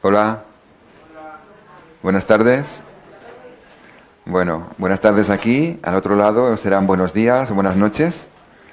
Hola, buenas tardes. Bueno, buenas tardes aquí, al otro lado serán buenos días o buenas noches.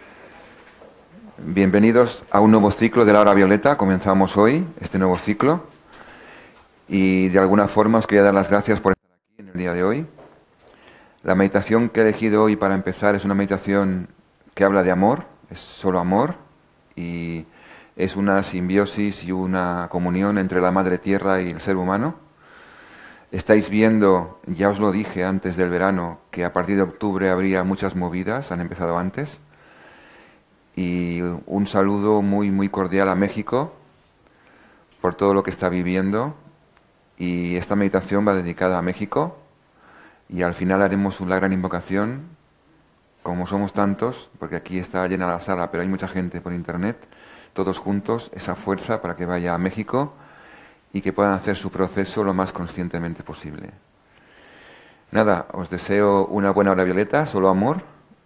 Bienvenidos a un nuevo ciclo de la hora violeta. Comenzamos hoy este nuevo ciclo y de alguna forma os quería dar las gracias por estar aquí en el día de hoy. La meditación que he elegido hoy para empezar es una meditación que habla de amor, es solo amor y es una simbiosis y una comunión entre la Madre Tierra y el ser humano. Estáis viendo, ya os lo dije antes del verano, que a partir de octubre habría muchas movidas, han empezado antes. Y un saludo muy, muy cordial a México por todo lo que está viviendo. Y esta meditación va dedicada a México. Y al final haremos una gran invocación, como somos tantos, porque aquí está llena la sala, pero hay mucha gente por internet, todos juntos, esa fuerza para que vaya a México y que puedan hacer su proceso lo más conscientemente posible. Nada, os deseo una buena hora violeta, solo amor,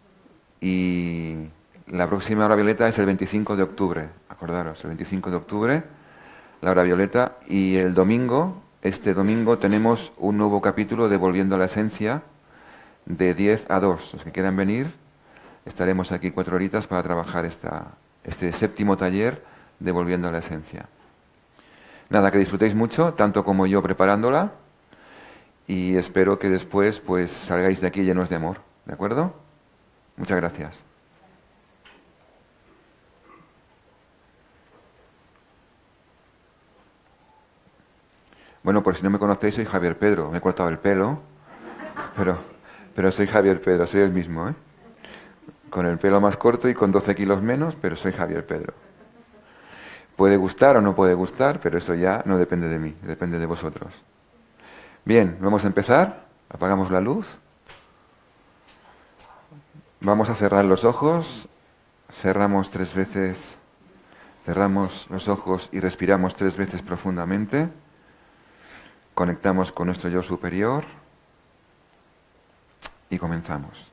y la próxima hora violeta es el 25 de octubre, acordaros, el 25 de octubre, la hora violeta, y el domingo, este domingo, tenemos un nuevo capítulo de Volviendo a la Esencia, de 10 a 2. Los que quieran venir, estaremos aquí 4 horitas para trabajar este séptimo taller de Volviendo a la Esencia. Nada, que disfrutéis mucho, tanto como yo preparándola, y espero que después pues salgáis de aquí llenos de amor, ¿de acuerdo? Muchas gracias. Bueno, por si no me conocéis, soy Javier Pedro. Me he cortado el pelo, pero soy Javier Pedro, soy el mismo, ¿eh? Con el pelo más corto y con 12 kilos menos, pero soy Javier Pedro. Puede gustar o no puede gustar, pero eso ya no depende de mí, depende de vosotros. Bien, vamos a empezar. Apagamos la luz. Vamos a cerrar los ojos. Cerramos 3 veces. Cerramos los ojos y respiramos 3 veces profundamente. Conectamos con nuestro yo superior. Y comenzamos.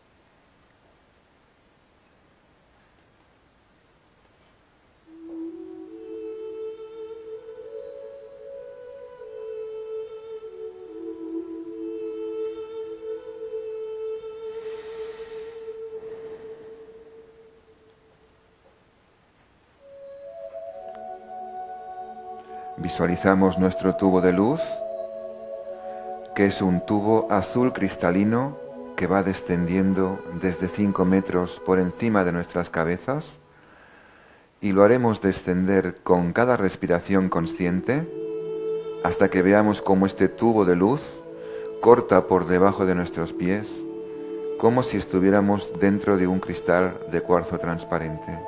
Visualizamos nuestro tubo de luz, que es un tubo azul cristalino que va descendiendo desde 5 metros por encima de nuestras cabezas, y lo haremos descender con cada respiración consciente hasta que veamos cómo este tubo de luz corta por debajo de nuestros pies, como si estuviéramos dentro de un cristal de cuarzo transparente.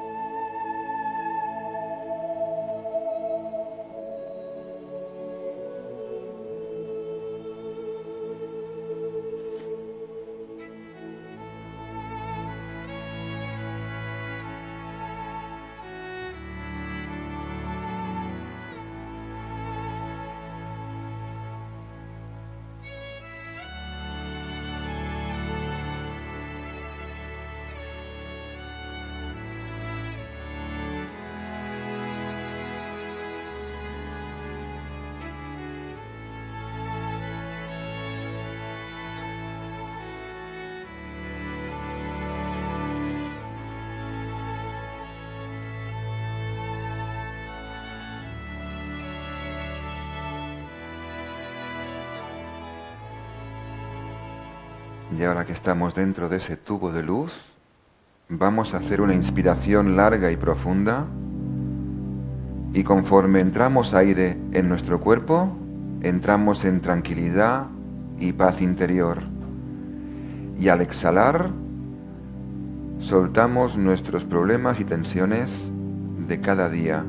Y ahora que estamos dentro de ese tubo de luz, vamos a hacer una inspiración larga y profunda, y conforme entramos aire en nuestro cuerpo, entramos en tranquilidad y paz interior. Y al exhalar, soltamos nuestros problemas y tensiones de cada día.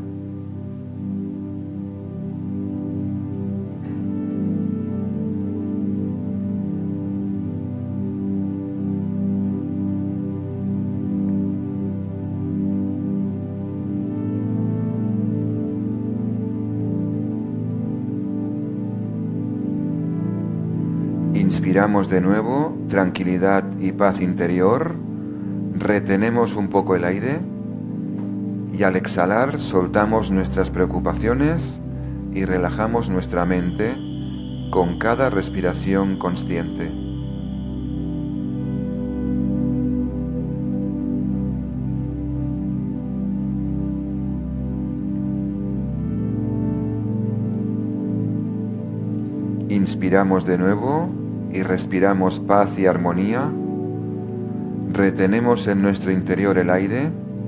Inspiramos de nuevo, tranquilidad y paz interior, retenemos un poco el aire y al exhalar soltamos nuestras preocupaciones y relajamos nuestra mente con cada respiración consciente. Inspiramos de nuevo y respiramos paz y armonía. Retenemos en nuestro interior el aire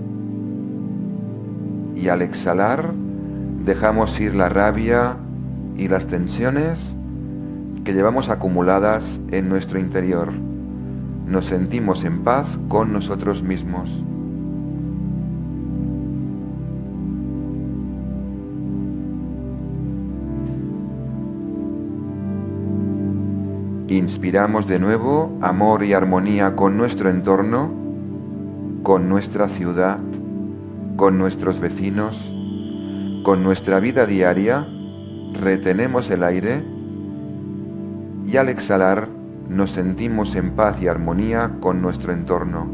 y al exhalar dejamos ir la rabia y las tensiones que llevamos acumuladas en nuestro interior. Nos sentimos en paz con nosotros mismos. Inspiramos de nuevo amor y armonía con nuestro entorno, con nuestra ciudad, con nuestros vecinos, con nuestra vida diaria. Retenemos el aire y al exhalar nos sentimos en paz y armonía con nuestro entorno.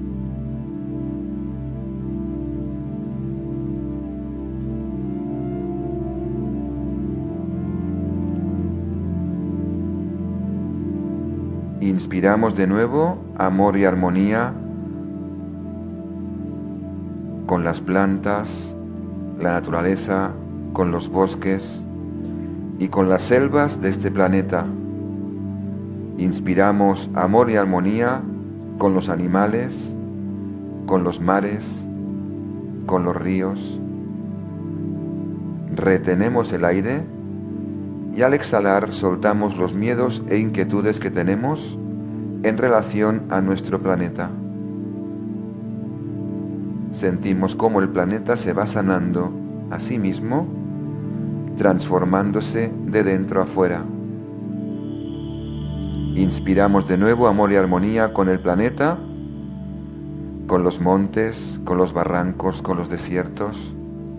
Inspiramos de nuevo amor y armonía con las plantas, la naturaleza, con los bosques y con las selvas de este planeta. Inspiramos amor y armonía con los animales, con los mares, con los ríos. Retenemos el aire y al exhalar soltamos los miedos e inquietudes que tenemos en relación a nuestro planeta. Sentimos cómo el planeta se va sanando a sí mismo, transformándose de dentro a fuera. Inspiramos de nuevo amor y armonía con el planeta, con los montes, con los barrancos, con los desiertos.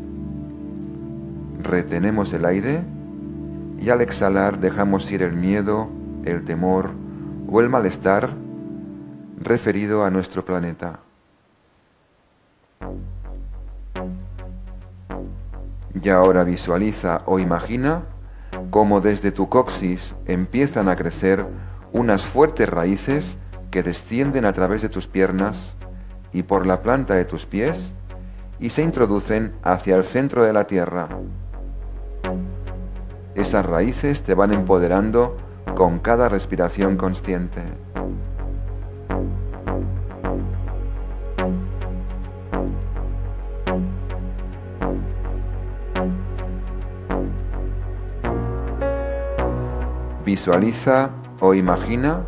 Retenemos el aire y al exhalar dejamos ir el miedo, el temor o el malestar referido a nuestro planeta. Y ahora visualiza o imagina cómo desde tu coxis empiezan a crecer unas fuertes raíces que descienden a través de tus piernas y por la planta de tus pies y se introducen hacia el centro de la tierra. Esas raíces te van empoderando con cada respiración consciente. Visualiza o imagina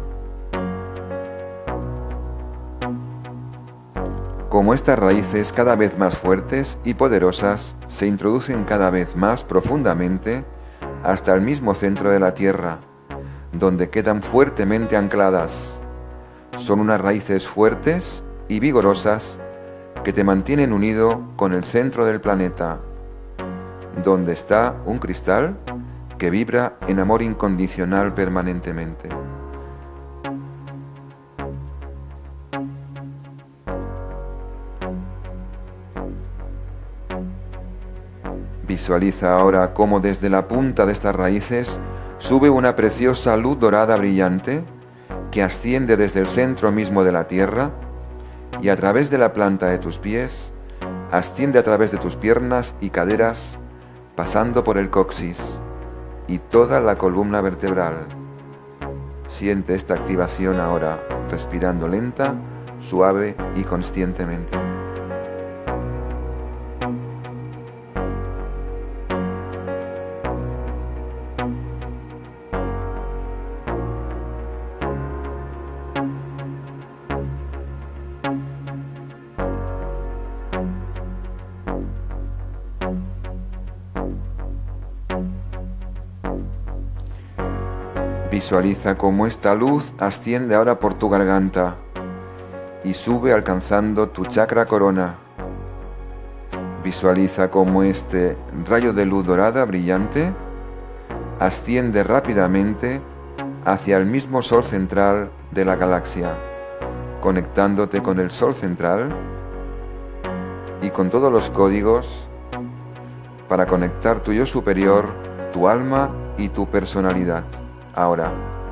cómo estas raíces cada vez más fuertes y poderosas se introducen cada vez más profundamente hasta el mismo centro de la tierra, donde quedan fuertemente ancladas. Son unas raíces fuertes y vigorosas que te mantienen unido con el centro del planeta, donde está un cristal que vibra en amor incondicional permanentemente. Visualiza ahora cómo desde la punta de estas raíces sube una preciosa luz dorada brillante que asciende desde el centro mismo de la tierra y a través de la planta de tus pies asciende a través de tus piernas y caderas, pasando por el coxis y toda la columna vertebral. Siente esta activación ahora, respirando lenta, suave y conscientemente. Visualiza cómo esta luz asciende ahora por tu garganta y sube alcanzando tu chakra corona. Visualiza cómo este rayo de luz dorada brillante asciende rápidamente hacia el mismo sol central de la galaxia, conectándote con el sol central y con todos los códigos para conectar tu yo superior, tu alma y tu personalidad. Ahora,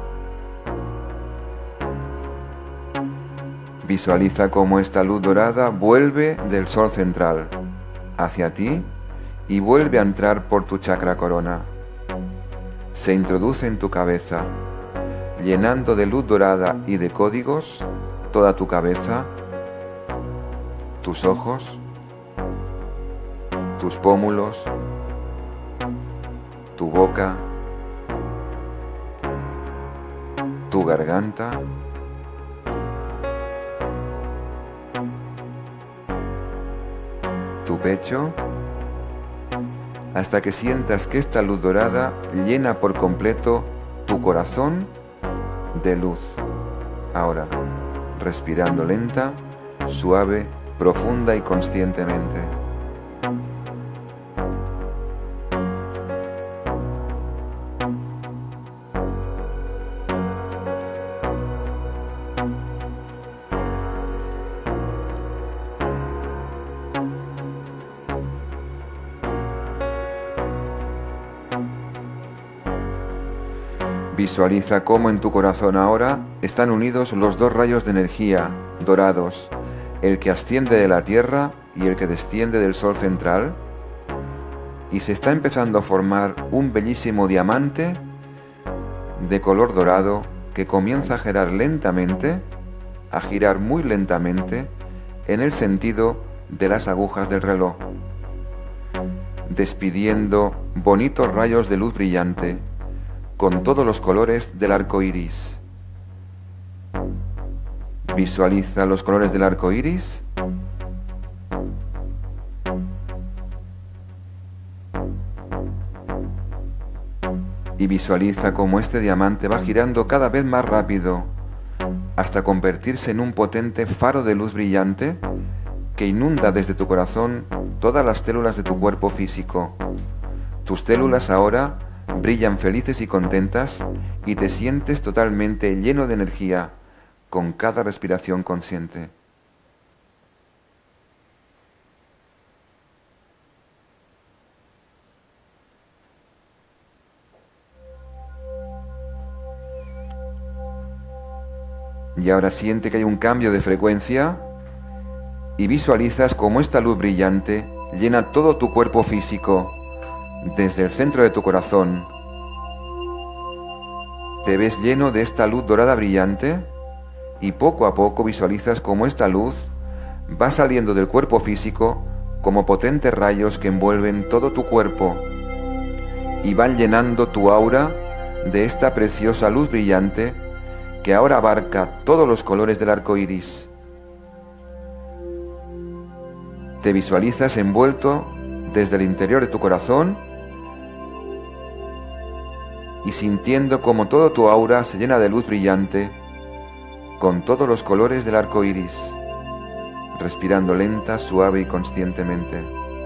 visualiza cómo esta luz dorada vuelve del sol central hacia ti y vuelve a entrar por tu chakra corona. Se introduce en tu cabeza, llenando de luz dorada y de códigos toda tu cabeza, tus ojos, tus pómulos, tu boca, tu garganta, tu pecho, hasta que sientas que esta luz dorada llena por completo tu corazón de luz. Ahora, respirando lenta, suave, profunda y conscientemente. Visualiza cómo en tu corazón ahora están unidos los dos rayos de energía dorados, el que asciende de la tierra y el que desciende del sol central, y se está empezando a formar un bellísimo diamante de color dorado que comienza a girar lentamente, a girar muy lentamente en el sentido de las agujas del reloj, despidiendo bonitos rayos de luz brillante con todos los colores del arco iris. Visualiza los colores del arco iris. Y visualiza cómo este diamante va girando cada vez más rápido hasta convertirse en un potente faro de luz brillante que inunda desde tu corazón todas las células de tu cuerpo físico. Tus células ahora brillan felices y contentas y te sientes totalmente lleno de energía con cada respiración consciente. Y ahora siente que hay un cambio de frecuencia y visualizas cómo esta luz brillante llena todo tu cuerpo físico, desde el centro de tu corazón. Te ves lleno de esta luz dorada brillante y poco a poco visualizas cómo esta luz va saliendo del cuerpo físico como potentes rayos que envuelven todo tu cuerpo y van llenando tu aura de esta preciosa luz brillante que ahora abarca todos los colores del arco iris. Te visualizas envuelto desde el interior de tu corazón y sintiendo como todo tu aura se llena de luz brillante con todos los colores del arco iris, respirando lenta, suave y conscientemente.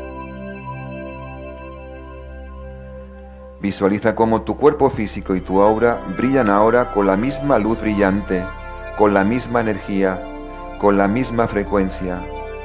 Visualiza cómo tu cuerpo físico y tu aura brillan ahora con la misma luz brillante, con la misma energía, con la misma frecuencia.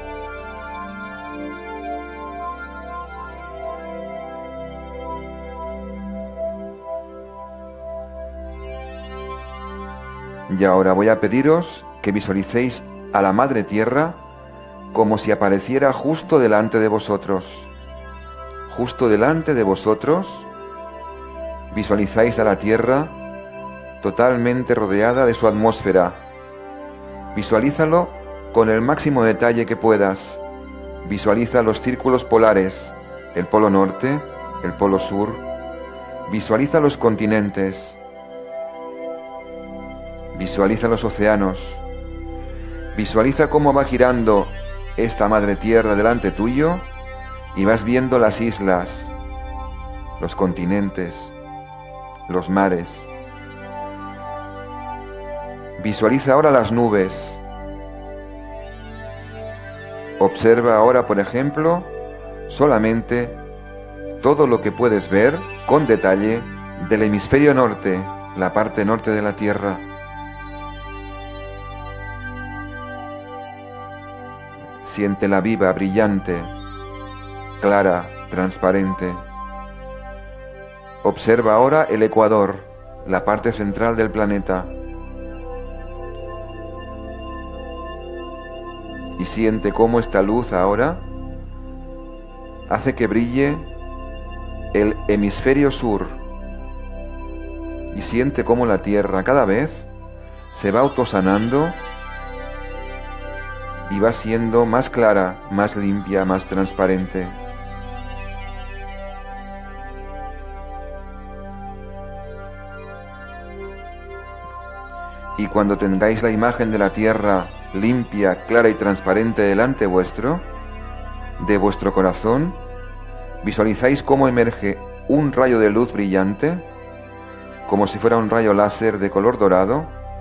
Y ahora voy a pediros que visualicéis a la Madre Tierra como si apareciera justo delante de vosotros. Justo delante de vosotros visualizáis a la Tierra totalmente rodeada de su atmósfera. Visualízalo con el máximo detalle que puedas. Visualiza los círculos polares, el polo norte, el polo sur. Visualiza los continentes. Visualiza los océanos. Visualiza cómo va girando esta Madre Tierra delante tuyo y vas viendo las islas, los continentes, los mares. Visualiza ahora las nubes. Observa ahora, por ejemplo, solamente todo lo que puedes ver con detalle del hemisferio norte, la parte norte de la Tierra. Siéntela viva, brillante, clara, transparente. Observa ahora el ecuador, la parte central del planeta. Y siente cómo esta luz ahora hace que brille el hemisferio sur. Y siente cómo la Tierra cada vez se va autosanando y va siendo más clara, más limpia, más transparente. Y cuando tengáis la imagen de la Tierra limpia, clara y transparente delante vuestro, de vuestro corazón, visualizáis cómo emerge un rayo de luz brillante, como si fuera un rayo láser de color dorado,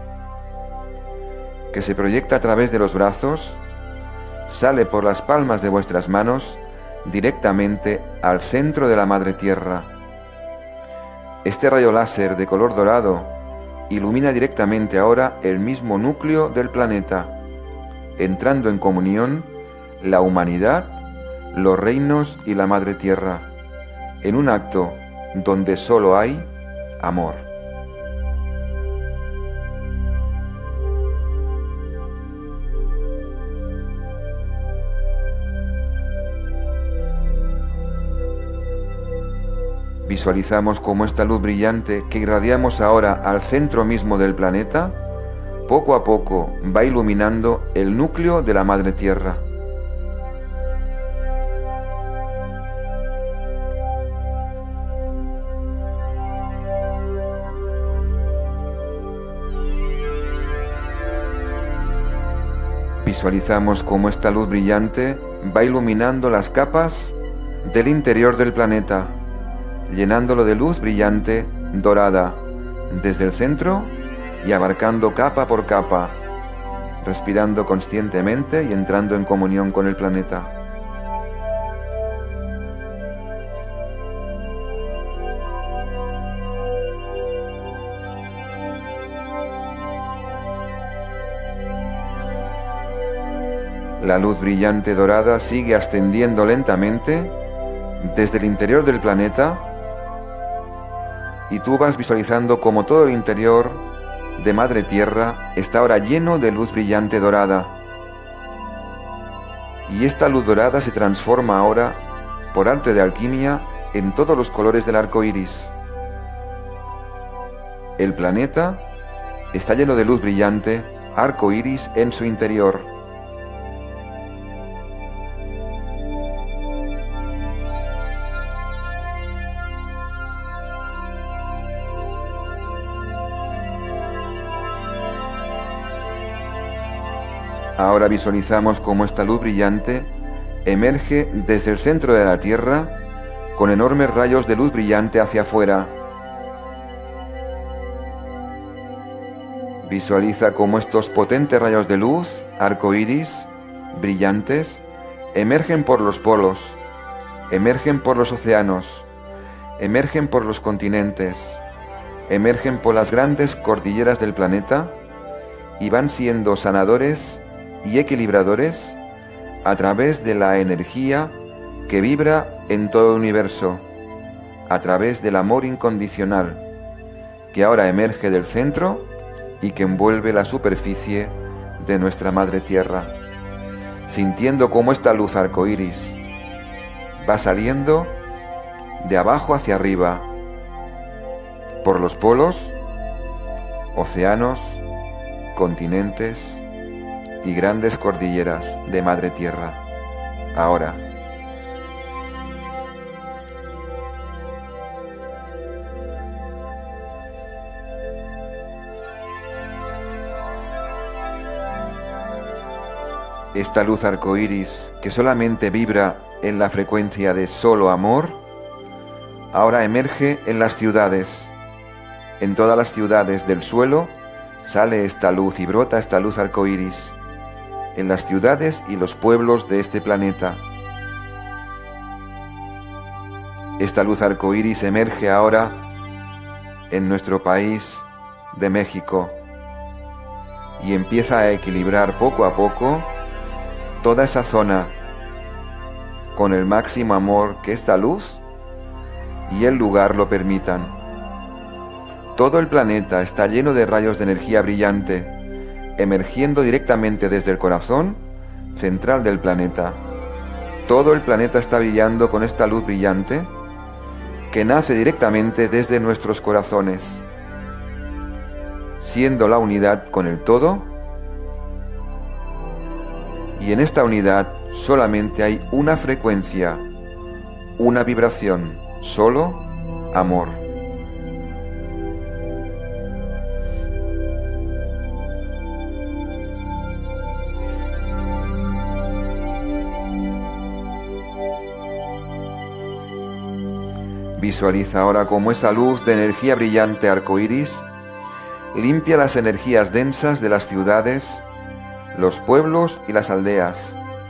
que se proyecta a través de los brazos, sale por las palmas de vuestras manos directamente al centro de la Madre Tierra. Este rayo láser de color dorado ilumina directamente ahora el mismo núcleo del planeta, entrando en comunión la humanidad, los reinos y la Madre Tierra, en un acto donde solo hay amor. Visualizamos cómo esta luz brillante que irradiamos ahora al centro mismo del planeta, poco a poco va iluminando el núcleo de la Madre Tierra. Visualizamos cómo esta luz brillante va iluminando las capas del interior del planeta, llenándolo de luz brillante dorada desde el centro y abarcando capa por capa, respirando conscientemente y entrando en comunión con el planeta. La luz brillante dorada sigue ascendiendo lentamente desde el interior del planeta y tú vas visualizando como todo el interior de Madre Tierra está ahora lleno de luz brillante dorada. Y esta luz dorada se transforma ahora, por arte de alquimia, en todos los colores del arco iris. El planeta está lleno de luz brillante, arco iris en su interior. Ahora visualizamos cómo esta luz brillante emerge desde el centro de la Tierra con enormes rayos de luz brillante hacia afuera. Visualiza cómo estos potentes rayos de luz, arco iris, brillantes, emergen por los polos, emergen por los océanos, emergen por los continentes, emergen por las grandes cordilleras del planeta y van siendo sanadores y equilibradores a través de la energía que vibra en todo el universo, a través del amor incondicional, que ahora emerge del centro y que envuelve la superficie de nuestra Madre Tierra, sintiendo cómo esta luz arcoíris va saliendo de abajo hacia arriba, por los polos, océanos, continentes y grandes cordilleras de Madre Tierra. Ahora. Esta luz arcoíris que solamente vibra en la frecuencia de solo amor, ahora emerge en las ciudades. En todas las ciudades del suelo sale esta luz y brota esta luz arcoíris. En las ciudades y los pueblos de este planeta. Esta luz arcoíris emerge ahora en nuestro país de México y empieza a equilibrar poco a poco toda esa zona con el máximo amor que esta luz y el lugar lo permitan. Todo el planeta está lleno de rayos de energía brillante, emergiendo directamente desde el corazón central del planeta. Todo el planeta está brillando con esta luz brillante que nace directamente desde nuestros corazones, siendo la unidad con el todo, y en esta unidad solamente hay una frecuencia, una vibración, solo amor. Visualiza ahora cómo esa luz de energía brillante arcoíris limpia las energías densas de las ciudades, los pueblos y las aldeas.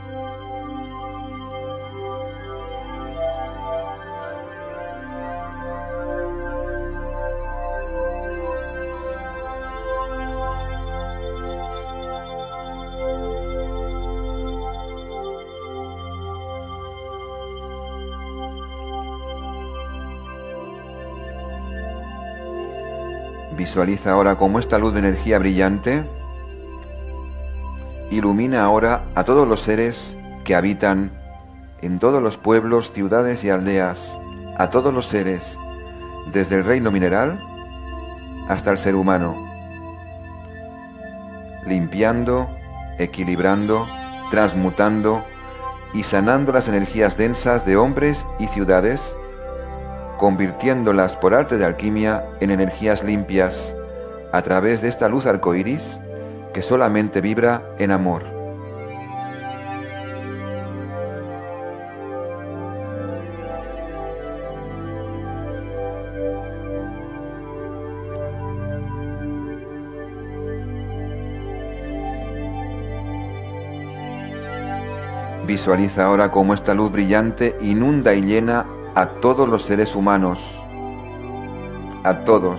Visualiza ahora cómo esta luz de energía brillante ilumina ahora a todos los seres que habitan en todos los pueblos, ciudades y aldeas, a todos los seres, desde el reino mineral hasta el ser humano, limpiando, equilibrando, transmutando y sanando las energías densas de hombres y ciudades, convirtiéndolas por arte de alquimia en energías limpias a través de esta luz arcoíris que solamente vibra en amor. Visualiza ahora cómo esta luz brillante inunda y llena a todos los seres humanos, a todos.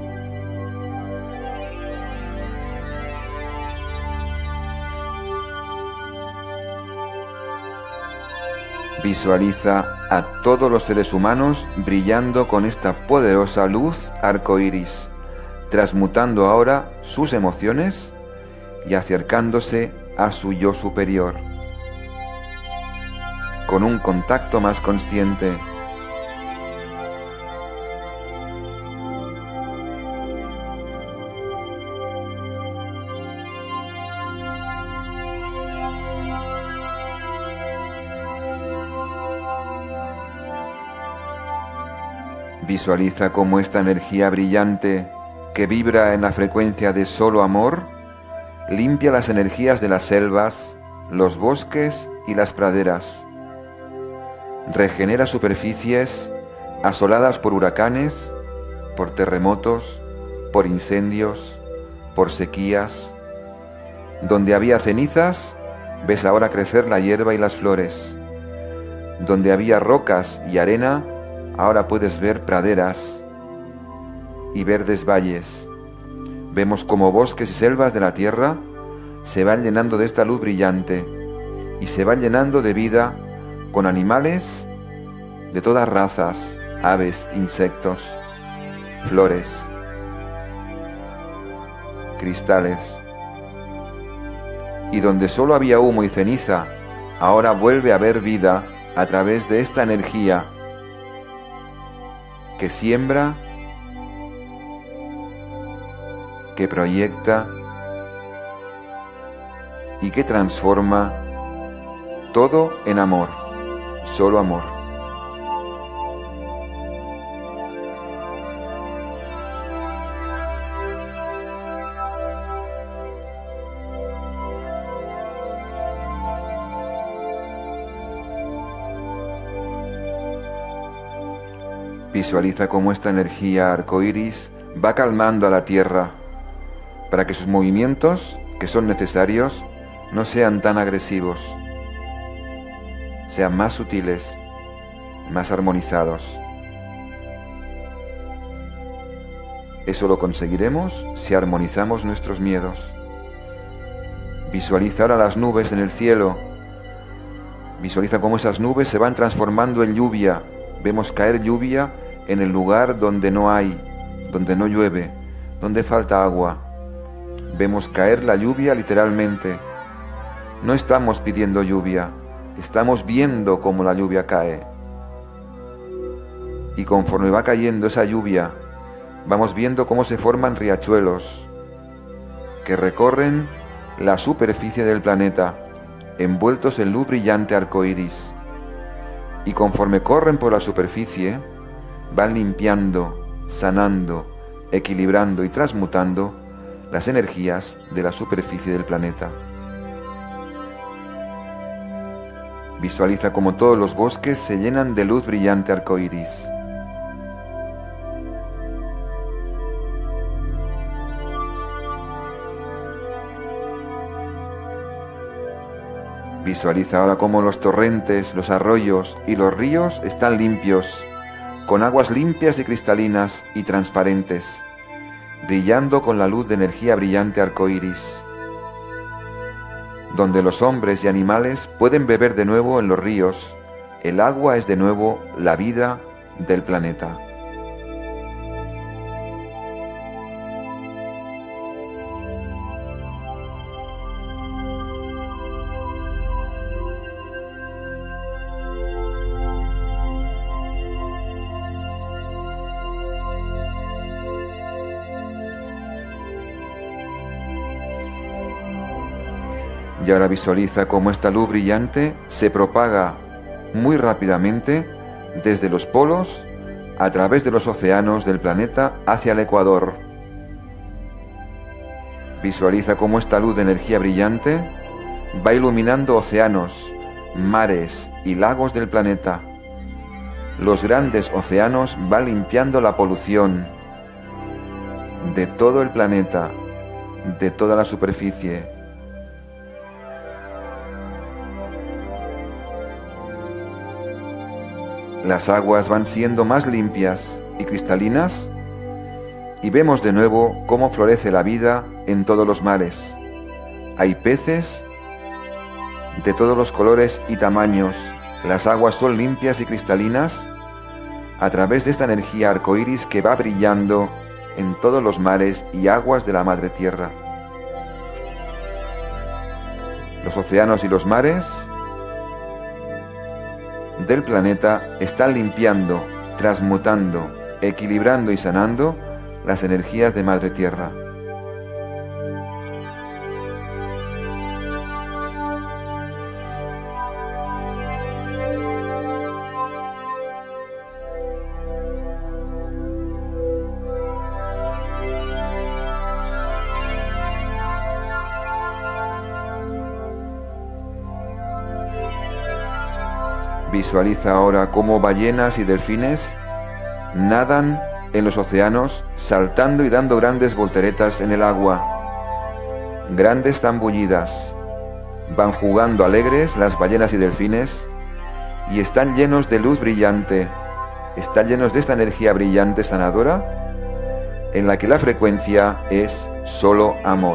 Visualiza a todos los seres humanos brillando con esta poderosa luz arcoíris, transmutando ahora sus emociones y acercándose a su yo superior, con un contacto más consciente. Visualiza cómo esta energía brillante que vibra en la frecuencia de solo amor limpia las energías de las selvas, los bosques y las praderas. Regenera superficies asoladas por huracanes, por terremotos, por incendios, por sequías. Donde había cenizas, ves ahora crecer la hierba y las flores. Donde había rocas y arena, ahora puedes ver praderas y verdes valles. Vemos como bosques y selvas de la tierra se van llenando de esta luz brillante y se van llenando de vida con animales de todas razas, aves, insectos, flores, cristales. Y donde solo había humo y ceniza, ahora vuelve a haber vida a través de esta energía que siembra, que proyecta y que transforma todo en amor, solo amor. Visualiza cómo esta energía arcoíris va calmando a la tierra para que sus movimientos, que son necesarios, no sean tan agresivos, sean más sutiles, más armonizados. Eso lo conseguiremos si armonizamos nuestros miedos. Visualiza ahora las nubes en el cielo Visualiza cómo esas nubes se van transformando en lluvia. Vemos caer lluvia en el lugar donde no hay, donde no llueve, donde falta agua. Vemos caer la lluvia literalmente. No estamos pidiendo lluvia, estamos viendo cómo la lluvia cae. Y conforme va cayendo esa lluvia, vamos viendo cómo se forman riachuelos que recorren la superficie del planeta, envueltos en luz brillante arcoíris. Y conforme corren por la superficie, van limpiando, sanando, equilibrando y transmutando las energías de la superficie del planeta. Visualiza cómo todos los bosques se llenan de luz brillante arcoíris. Visualiza ahora cómo los torrentes, los arroyos y los ríos están limpios, con aguas limpias y cristalinas y transparentes, brillando con la luz de energía brillante arcoíris, donde los hombres y animales pueden beber de nuevo en los ríos. El agua es de nuevo la vida del planeta. Y ahora visualiza cómo esta luz brillante se propaga muy rápidamente desde los polos a través de los océanos del planeta hacia el ecuador. Visualiza cómo esta luz de energía brillante va iluminando océanos, mares y lagos del planeta. Los grandes océanos van limpiando la polución de todo el planeta, de toda la superficie. Las aguas van siendo más limpias y cristalinas y vemos de nuevo cómo florece la vida en todos los mares. Hay peces de todos los colores y tamaños. Las aguas son limpias y cristalinas a través de esta energía arcoíris que va brillando en todos los mares y aguas de la Madre Tierra. Los océanos y los mares del planeta están limpiando, transmutando, equilibrando y sanando las energías de Madre Tierra. Visualiza ahora cómo ballenas y delfines nadan en los océanos, saltando y dando grandes volteretas en el agua. Grandes zambullidas. Van jugando alegres las ballenas y delfines y están llenos de luz brillante. Están llenos de esta energía brillante sanadora en la que la frecuencia es solo amor.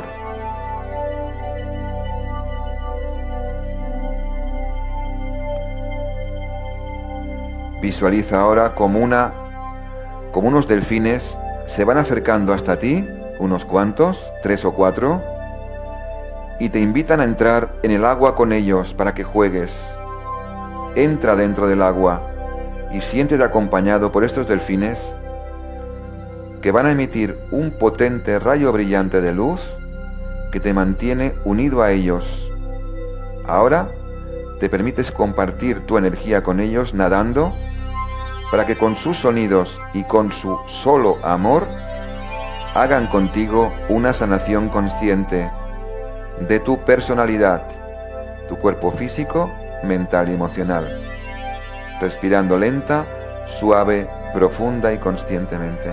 Visualiza ahora como unos delfines se van acercando hasta ti, unos cuantos, 3 o 4, y te invitan a entrar en el agua con ellos para que juegues. Entra dentro del agua y siéntete acompañado por estos delfines que van a emitir un potente rayo brillante de luz que te mantiene unido a ellos. Ahora te permites compartir tu energía con ellos nadando para que con sus sonidos y con su solo amor hagan contigo una sanación consciente de tu personalidad, tu cuerpo físico, mental y emocional, respirando lenta, suave, profunda y conscientemente.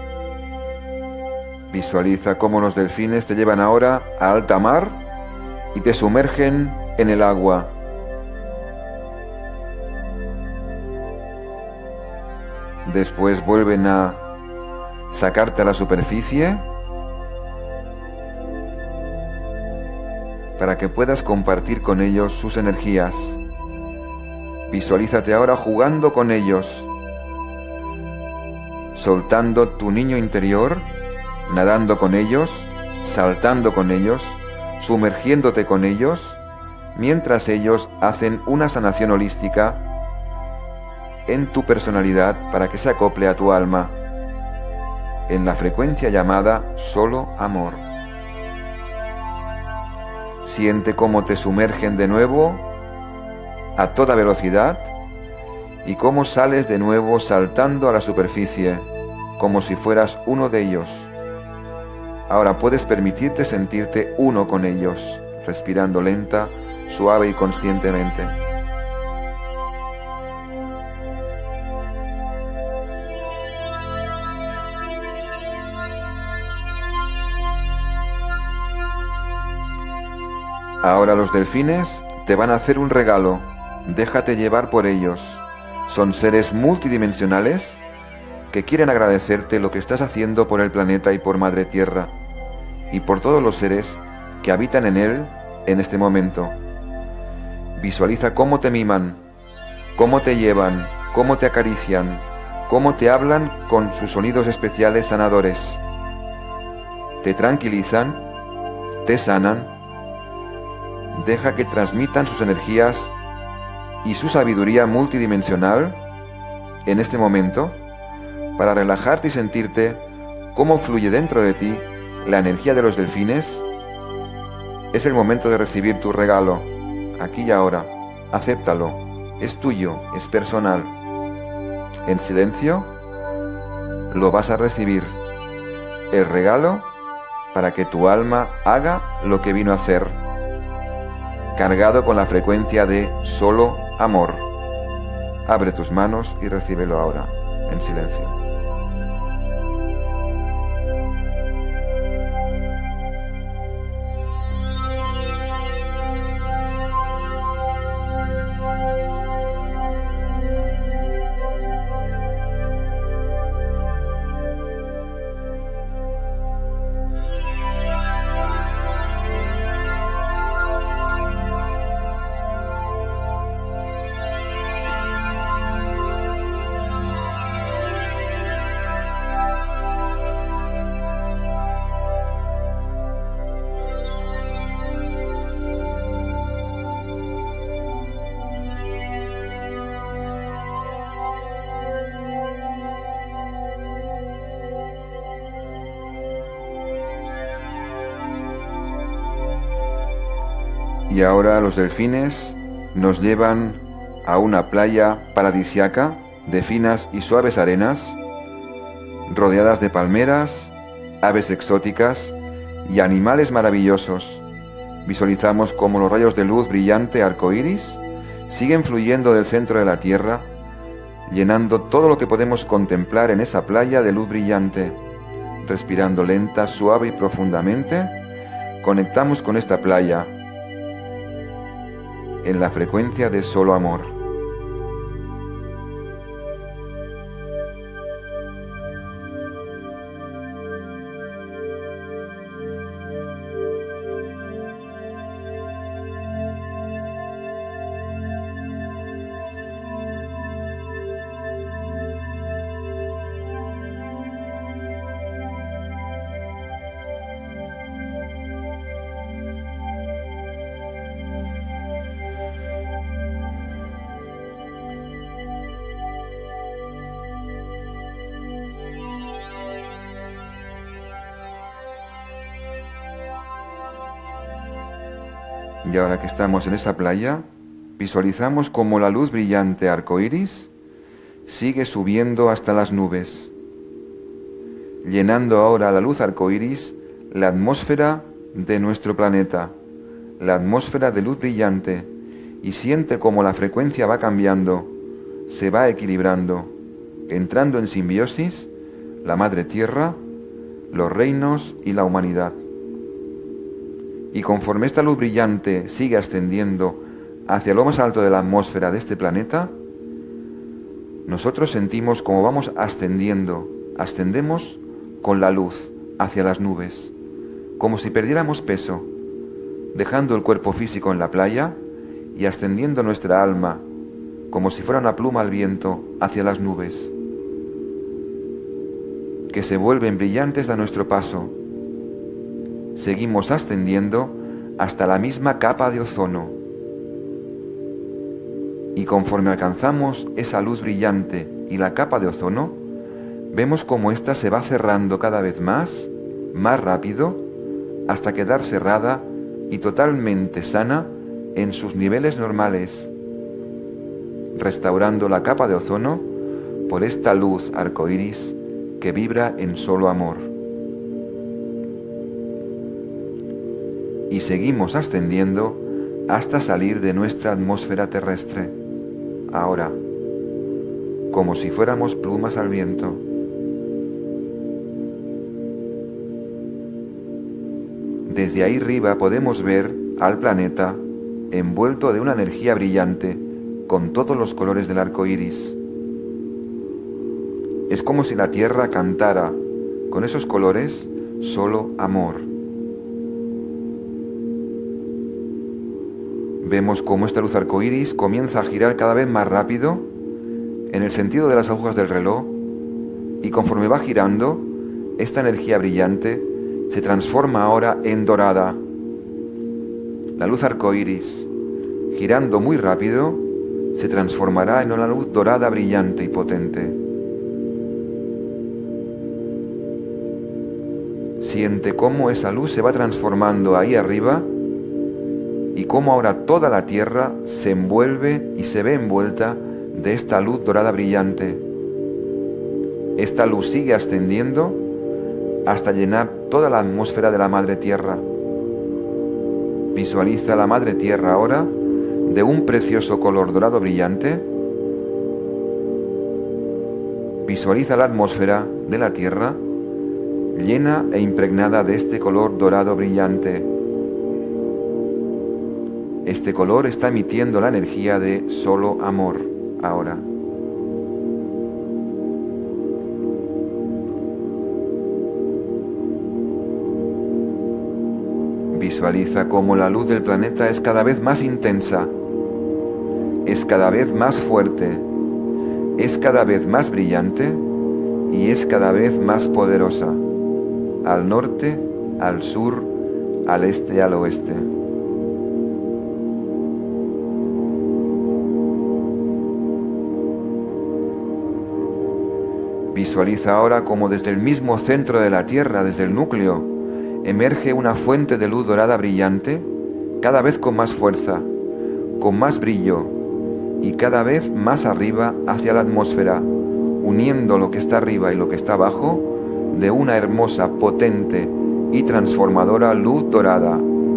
Visualiza cómo los delfines te llevan ahora a alta mar y te sumergen en el agua. Después vuelven a sacarte a la superficie para que puedas compartir con ellos sus energías. Visualízate ahora jugando con ellos, soltando tu niño interior, nadando con ellos, saltando con ellos, sumergiéndote con ellos, mientras ellos hacen una sanación holística en tu personalidad para que se acople a tu alma, en la frecuencia llamada solo amor. Siente cómo te sumergen de nuevo a toda velocidad y cómo sales de nuevo saltando a la superficie, como si fueras uno de ellos. Ahora puedes permitirte sentirte uno con ellos, respirando lenta, suave y conscientemente. Ahora los delfines te van a hacer un regalo. Déjate llevar por ellos. Son seres multidimensionales que quieren agradecerte lo que estás haciendo por el planeta y por Madre Tierra, y por todos los seres que habitan en él en este momento. Visualiza cómo te miman, cómo te llevan, cómo te acarician, cómo te hablan con sus sonidos especiales sanadores. Te tranquilizan, te sanan. Deja que transmitan sus energías y su sabiduría multidimensional en este momento para relajarte y sentirte cómo fluye dentro de ti la energía de los delfines. Es el momento de recibir tu regalo, aquí y ahora. Acéptalo, es tuyo, es personal. En silencio lo vas a recibir, el regalo para que tu alma haga lo que vino a hacer, cargado con la frecuencia de solo amor. Abre tus manos y recíbelo ahora, en silencio. Y ahora los delfines nos llevan a una playa paradisiaca de finas y suaves arenas, rodeadas de palmeras, aves exóticas y animales maravillosos. Visualizamos cómo los rayos de luz brillante arcoíris siguen fluyendo del centro de la Tierra, llenando todo lo que podemos contemplar en esa playa de luz brillante. Respirando lenta, suave y profundamente, conectamos con esta playa en la frecuencia de solo amor. Y ahora que estamos en esa playa, visualizamos cómo la luz brillante arcoíris sigue subiendo hasta las nubes, llenando ahora la luz arcoíris la atmósfera de nuestro planeta, la atmósfera de luz brillante, y siente cómo la frecuencia va cambiando, se va equilibrando, entrando en simbiosis la Madre Tierra, los reinos y la humanidad. Y conforme esta luz brillante sigue ascendiendo hacia lo más alto de la atmósfera de este planeta, nosotros sentimos como vamos ascendiendo, ascendemos con la luz hacia las nubes, como si perdiéramos peso, dejando el cuerpo físico en la playa y ascendiendo nuestra alma, como si fuera una pluma al viento, hacia las nubes, que se vuelven brillantes a nuestro paso. Seguimos ascendiendo hasta la misma capa de ozono. Y conforme alcanzamos esa luz brillante y la capa de ozono, vemos como ésta se va cerrando cada vez más rápido, hasta quedar cerrada y totalmente sana en sus niveles normales, restaurando la capa de ozono por esta luz arcoíris que vibra en solo amor. Y seguimos ascendiendo hasta salir de nuestra atmósfera terrestre, ahora, como si fuéramos plumas al viento. Desde ahí arriba podemos ver al planeta envuelto de una energía brillante con todos los colores del arco iris. Es como si la Tierra cantara con esos colores solo amor. Vemos cómo esta luz arcoíris comienza a girar cada vez más rápido en el sentido de las agujas del reloj, y conforme va girando, esta energía brillante se transforma ahora en dorada. La luz arcoíris, girando muy rápido, se transformará en una luz dorada brillante y potente. Siente cómo esa luz se va transformando ahí arriba y cómo ahora toda la Tierra se envuelve y se ve envuelta de esta luz dorada brillante. Esta luz sigue ascendiendo hasta llenar toda la atmósfera de la Madre Tierra. Visualiza la Madre Tierra ahora de un precioso color dorado brillante. Visualiza la atmósfera de la Tierra llena e impregnada de este color dorado brillante. Este color está emitiendo la energía de solo amor ahora. Visualiza cómo la luz del planeta es cada vez más intensa, es cada vez más fuerte, es cada vez más brillante y es cada vez más poderosa, al norte, al sur, al este y al oeste. Visualiza ahora cómo desde el mismo centro de la Tierra, desde el núcleo, emerge una fuente de luz dorada brillante, cada vez con más fuerza, con más brillo y cada vez más arriba hacia la atmósfera, uniendo lo que está arriba y lo que está abajo de una hermosa, potente y transformadora luz dorada.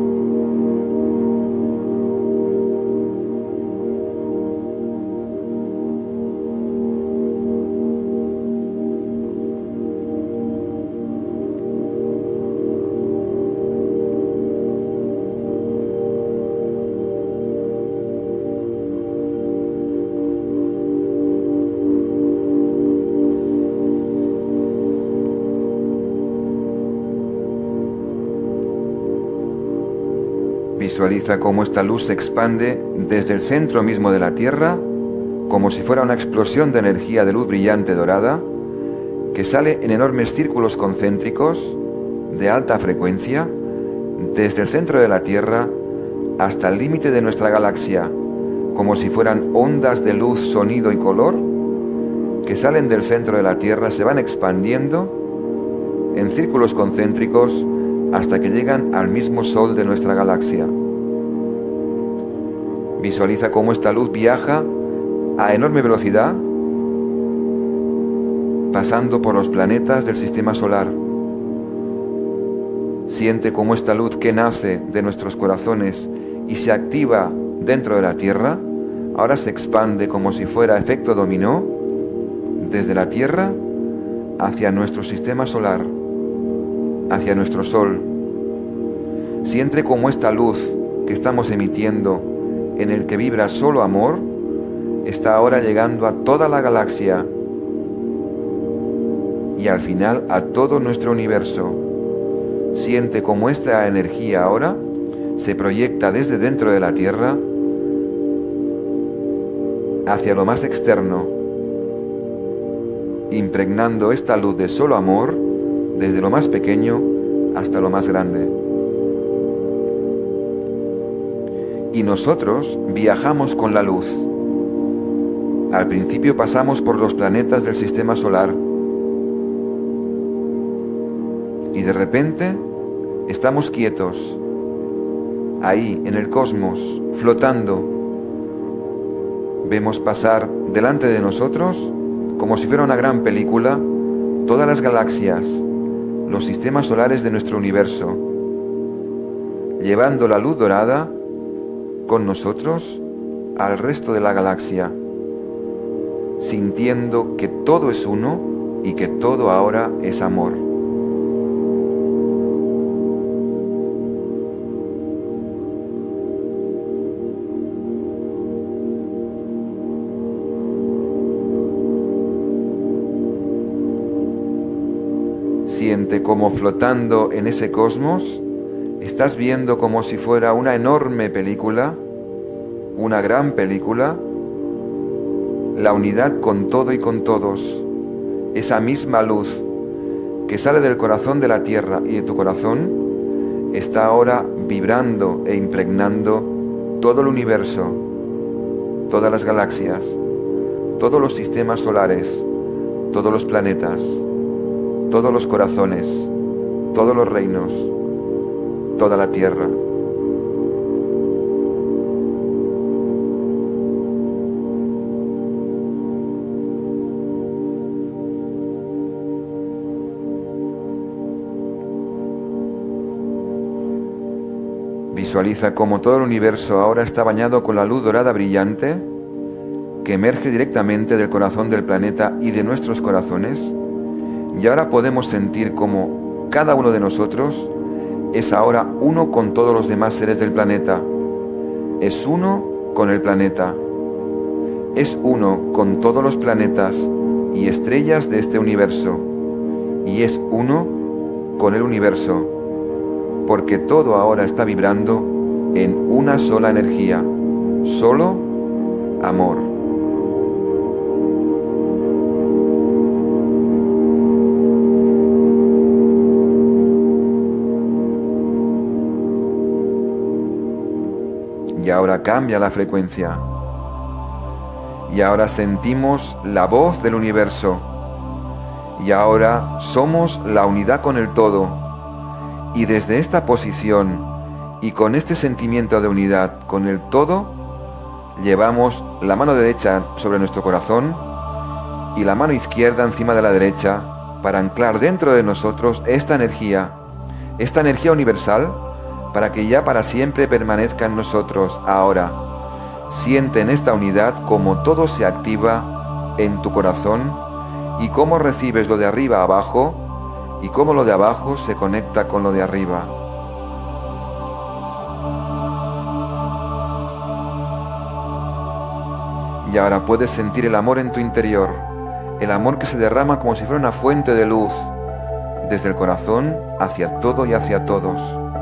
Visualiza cómo esta luz se expande desde el centro mismo de la Tierra, como si fuera una explosión de energía de luz brillante dorada, que sale en enormes círculos concéntricos de alta frecuencia, desde el centro de la Tierra hasta el límite de nuestra galaxia, como si fueran ondas de luz, sonido y color, que salen del centro de la Tierra, se van expandiendo en círculos concéntricos hasta que llegan al mismo Sol de nuestra galaxia. Visualiza cómo esta luz viaja a enorme velocidad, pasando por los planetas del sistema solar. Siente cómo esta luz que nace de nuestros corazones y se activa dentro de la Tierra, ahora se expande como si fuera efecto dominó, desde la Tierra hacia nuestro sistema solar, hacia nuestro Sol. siente como esta luz que estamos emitiendo, en el que vibra solo amor, está ahora llegando a toda la galaxia y al final a todo nuestro universo. Siente como esta energía ahora se proyecta desde dentro de la Tierra hacia lo más externo, impregnando esta luz de solo amor desde lo más pequeño hasta lo más grande. Y nosotros viajamos con la luz. Al principio pasamos por los planetas del sistema solar y de repente estamos quietos, ahí en el cosmos, flotando. Vemos pasar delante de nosotros, como si fuera una gran película, todas las galaxias, los sistemas solares de nuestro universo, llevando la luz dorada con nosotros al resto de la galaxia, sintiendo que todo es uno y que todo ahora es amor. Siente como flotando en ese cosmos, estás viendo como si fuera una enorme película, una gran película, la unidad con todo y con todos, esa misma luz que sale del corazón de la Tierra y de tu corazón, está ahora vibrando e impregnando todo el universo, todas las galaxias, todos los sistemas solares, todos los planetas, todos los corazones, todos los reinos, toda la Tierra. Visualiza cómo todo el universo ahora está bañado con la luz dorada brillante que emerge directamente del corazón del planeta y de nuestros corazones. Y ahora podemos sentir cómo cada uno de nosotros es ahora uno con todos los demás seres del planeta. Es uno con el planeta. Es uno con todos los planetas y estrellas de este universo. Y es uno con el universo, porque todo ahora está vibrando en una sola energía, solo amor. Y ahora cambia la frecuencia. Y ahora sentimos la voz del universo. Y ahora somos la unidad con el todo. Y desde esta posición y con este sentimiento de unidad con el todo, llevamos la mano derecha sobre nuestro corazón y la mano izquierda encima de la derecha para anclar dentro de nosotros esta energía universal, para que ya para siempre permanezca en nosotros. Ahora, siente en esta unidad cómo todo se activa en tu corazón y cómo recibes lo de arriba a abajo y cómo lo de abajo se conecta con lo de arriba. Y ahora puedes sentir el amor en tu interior, el amor que se derrama como si fuera una fuente de luz, desde el corazón hacia todo y hacia todos.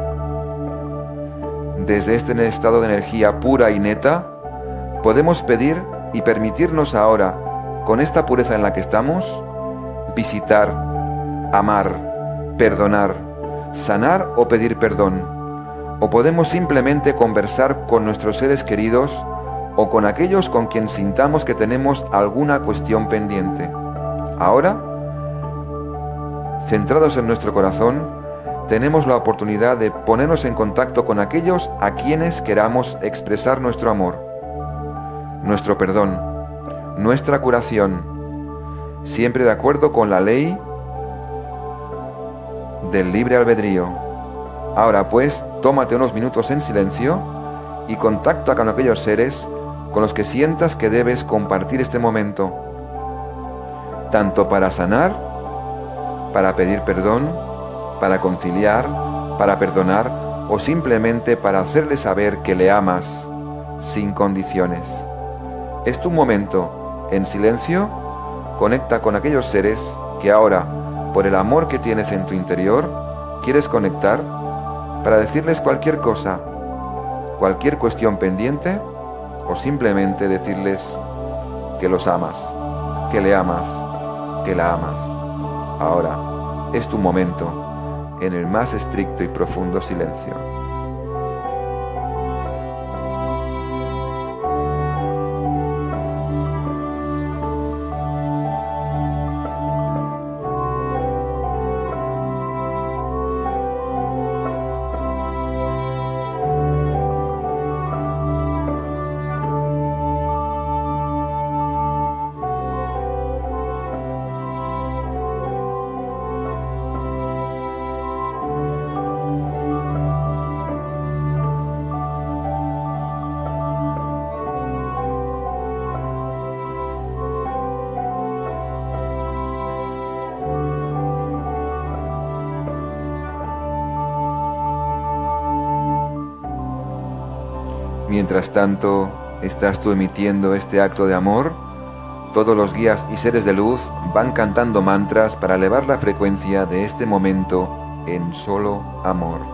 Desde este estado de energía pura y neta, podemos pedir y permitirnos ahora, con esta pureza en la que estamos, visitar, amar, perdonar, sanar o pedir perdón. O podemos simplemente conversar con nuestros seres queridos o con aquellos con quien sintamos que tenemos alguna cuestión pendiente. Ahora, centrados en nuestro corazón, tenemos la oportunidad de ponernos en contacto con aquellos a quienes queramos expresar nuestro amor, nuestro perdón, nuestra curación, siempre de acuerdo con la ley del libre albedrío. Ahora pues, tómate unos minutos en silencio y contacta con aquellos seres con los que sientas que debes compartir este momento, tanto para sanar, para pedir perdón, para conciliar, para perdonar o simplemente para hacerle saber que le amas sin condiciones. Es tu momento, en silencio, conecta con aquellos seres que ahora, por el amor que tienes en tu interior, quieres conectar para decirles cualquier cosa, cualquier cuestión pendiente, o simplemente decirles que los amas, que le amas, que la amas. Ahora es tu momento, en el más estricto y profundo silencio. Mientras tanto, estás tú emitiendo este acto de amor, todos los guías y seres de luz van cantando mantras para elevar la frecuencia de este momento en solo amor.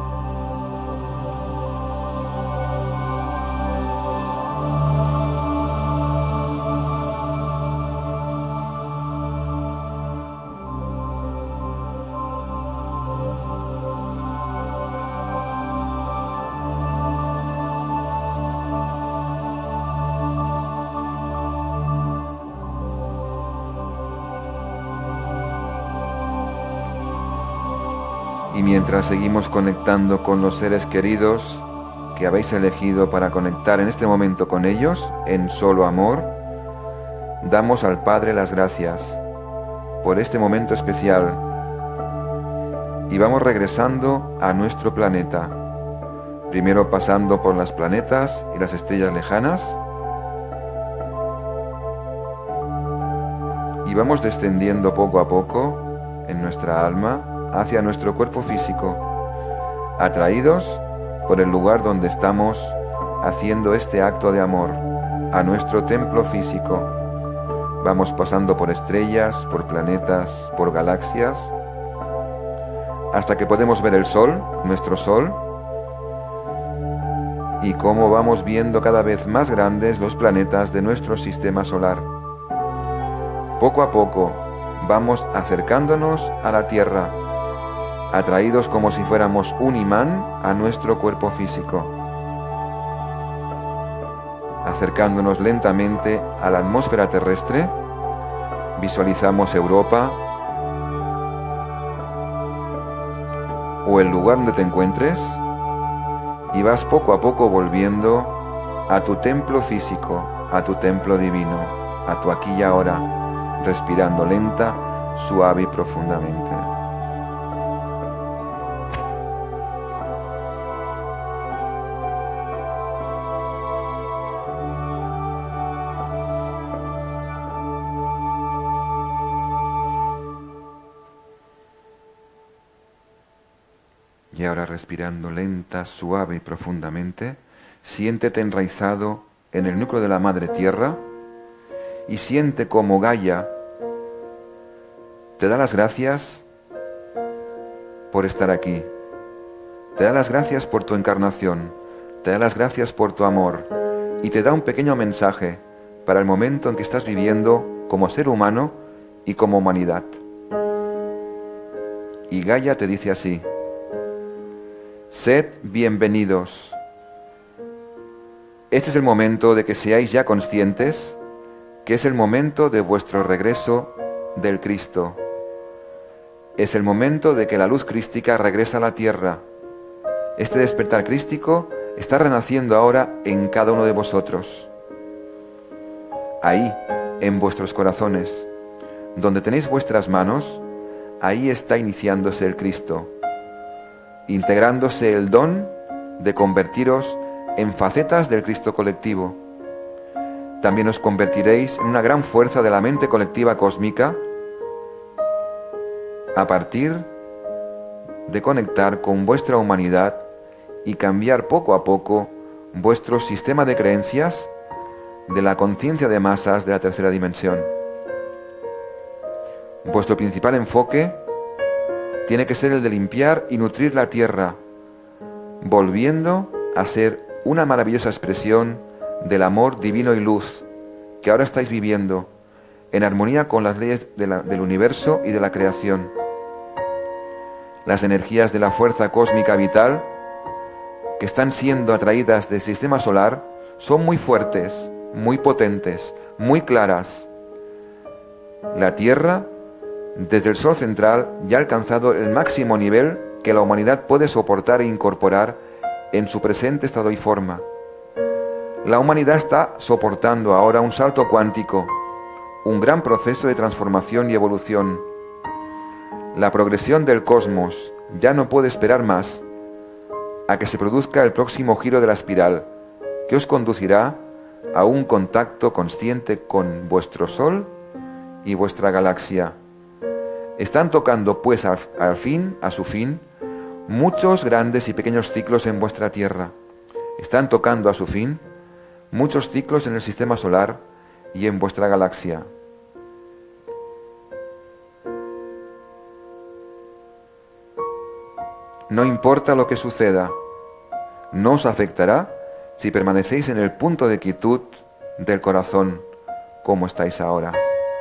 Y mientras seguimos conectando con los seres queridos que habéis elegido para conectar en este momento con ellos, en solo amor, damos al Padre las gracias por este momento especial y vamos regresando a nuestro planeta, primero pasando por los planetas y las estrellas lejanas, y vamos descendiendo poco a poco en nuestra alma hacia nuestro cuerpo físico, atraídos por el lugar donde estamos haciendo este acto de amor, a nuestro templo físico. Vamos pasando por estrellas, por planetas, por galaxias, hasta que podemos ver el Sol, nuestro Sol, y cómo vamos viendo cada vez más grandes los planetas de nuestro sistema solar. Poco a poco vamos acercándonos a la Tierra, atraídos como si fuéramos un imán a nuestro cuerpo físico, acercándonos lentamente a la atmósfera terrestre. Visualizamos Europa o el lugar donde te encuentres y vas poco a poco volviendo a tu templo físico, a tu templo divino, a tu aquí y ahora, respirando lenta, suave y profundamente. Y ahora respirando lenta, suave y profundamente, siéntete enraizado en el núcleo de la Madre Tierra y siente como Gaia te da las gracias por estar aquí, te da las gracias por tu encarnación, te da las gracias por tu amor y te da un pequeño mensaje para el momento en que estás viviendo como ser humano y como humanidad. Y Gaia te dice así: sed bienvenidos. Este es el momento de que seáis ya conscientes que es el momento de vuestro regreso del Cristo. Es el momento de que la luz crística regresa a la tierra. Este despertar crístico está renaciendo ahora en cada uno de vosotros. Ahí, en vuestros corazones, donde tenéis vuestras manos, ahí está iniciándose el Cristo, integrándose el don de convertiros en facetas del Cristo colectivo. También os convertiréis en una gran fuerza de la mente colectiva cósmica a partir de conectar con vuestra humanidad y cambiar poco a poco vuestro sistema de creencias de la conciencia de masas de la tercera dimensión. Vuestro principal enfoque tiene que ser el de limpiar y nutrir la tierra, volviendo a ser una maravillosa expresión del amor divino y luz que ahora estáis viviendo, en armonía con las leyes del universo y de la creación. Las energías de la fuerza cósmica vital que están siendo atraídas del sistema solar son muy fuertes, muy potentes, muy claras. La Tierra, desde el Sol central, ya ha alcanzado el máximo nivel que la humanidad puede soportar e incorporar en su presente estado y forma. La humanidad está soportando ahora un salto cuántico, un gran proceso de transformación y evolución. La progresión del cosmos ya no puede esperar más a que se produzca el próximo giro de la espiral, que os conducirá a un contacto consciente con vuestro Sol y vuestra galaxia. Están tocando pues a su fin, muchos grandes y pequeños ciclos en vuestra Tierra. Están tocando a su fin muchos ciclos en el sistema solar y en vuestra galaxia. No importa lo que suceda, no os afectará si permanecéis en el punto de quietud del corazón, como estáis ahora.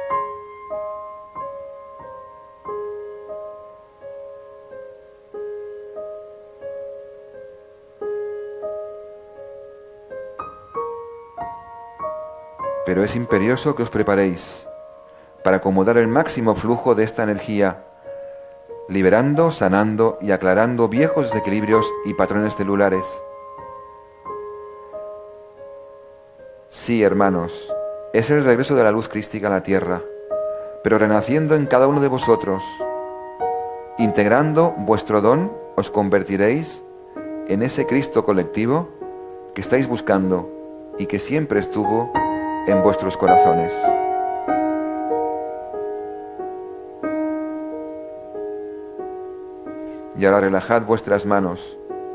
Pero es imperioso que os preparéis para acomodar el máximo flujo de esta energía, liberando, sanando y aclarando viejos desequilibrios y patrones celulares. Sí, hermanos, es el regreso de la luz crística a la tierra, pero renaciendo en cada uno de vosotros. Integrando vuestro don, os convertiréis en ese Cristo colectivo que estáis buscando y que siempre estuvo en vuestros corazones. Y ahora relajad vuestras manos.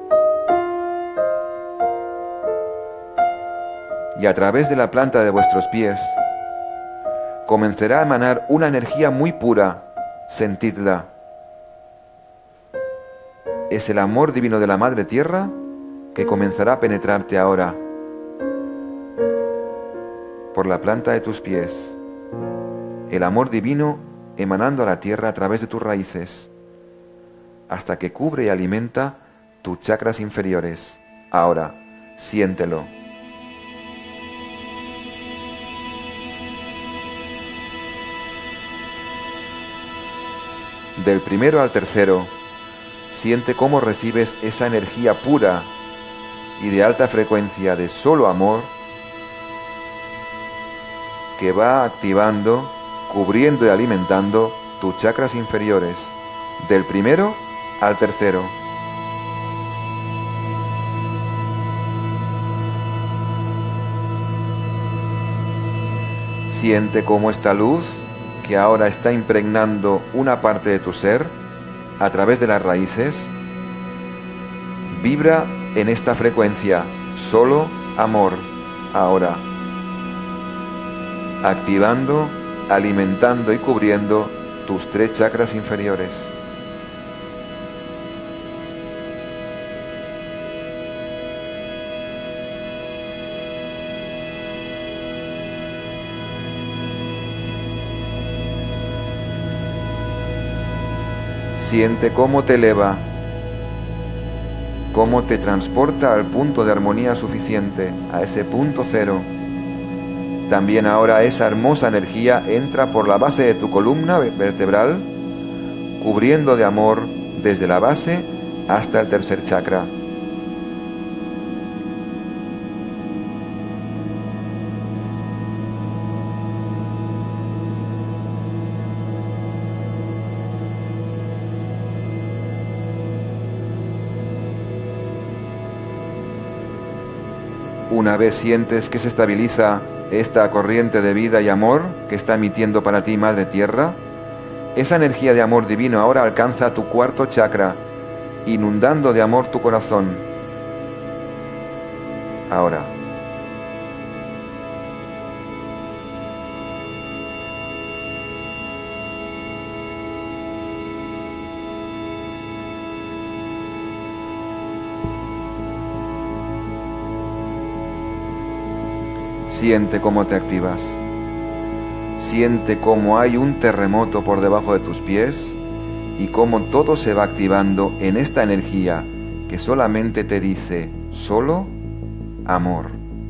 Y a través de la planta de vuestros pies comenzará a emanar una energía muy pura. Sentidla. Es el amor divino de la Madre Tierra que comenzará a penetrarte ahora por la planta de tus pies. El amor divino emanando a la tierra a través de tus raíces, hasta que cubre y alimenta tus chakras inferiores. Ahora, siéntelo. Del primero al tercero, siente cómo recibes esa energía pura y de alta frecuencia de solo amor que va activando, cubriendo y alimentando tus chakras inferiores, del primero al tercero. Siente cómo esta luz, que ahora está impregnando una parte de tu ser, a través de las raíces, vibra en esta frecuencia, solo amor, ahora, activando, alimentando y cubriendo tus 3 chakras inferiores. Siente cómo te eleva, cómo te transporta al punto de armonía suficiente, a ese punto cero. También ahora esa hermosa energía entra por la base de tu columna vertebral, cubriendo de amor desde la base hasta el tercer chakra. Una vez sientes que se estabiliza esta corriente de vida y amor que está emitiendo para ti Madre Tierra, esa energía de amor divino ahora alcanza tu 4º chakra, inundando de amor tu corazón, ahora. Siente cómo te activas. Siente cómo hay un terremoto por debajo de tus pies y cómo todo se va activando en esta energía que solamente te dice solo amor.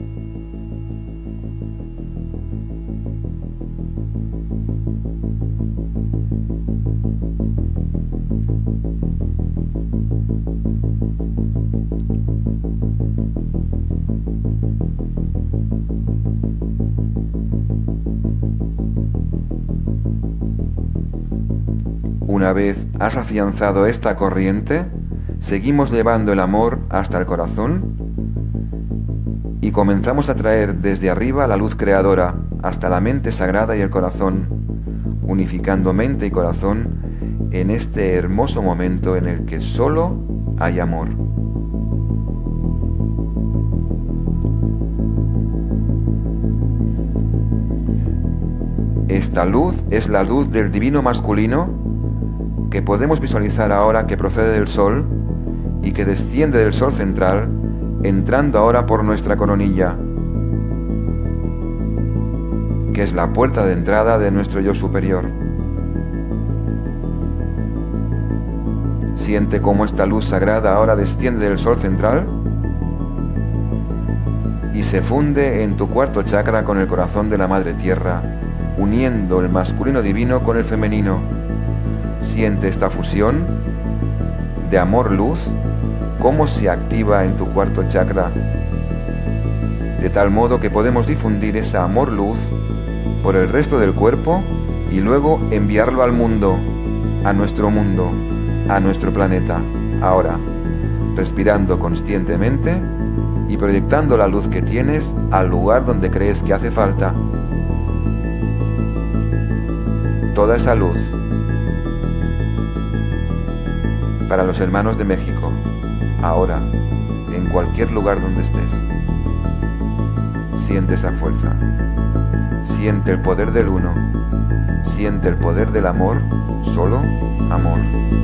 Una vez has afianzado esta corriente, seguimos llevando el amor hasta el corazón y comenzamos a traer desde arriba la luz creadora hasta la mente sagrada y el corazón, unificando mente y corazón en este hermoso momento en el que solo hay amor. Esta luz es la luz del divino masculino que podemos visualizar ahora que procede del Sol y que desciende del Sol central, entrando ahora por nuestra coronilla, que es la puerta de entrada de nuestro yo superior. Siente cómo esta luz sagrada ahora desciende del Sol central y se funde en tu cuarto chakra con el corazón de la Madre Tierra, uniendo el masculino divino con el femenino. Siente esta fusión de amor-luz, cómo se activa en tu cuarto chakra, de tal modo que podemos difundir esa amor-luz por el resto del cuerpo y luego enviarlo al mundo, a nuestro planeta, ahora, respirando conscientemente y proyectando la luz que tienes al lugar donde crees que hace falta. Toda esa luz para los hermanos de México, ahora, en cualquier lugar donde estés. Siente esa fuerza, siente el poder del uno, siente el poder del amor, solo amor.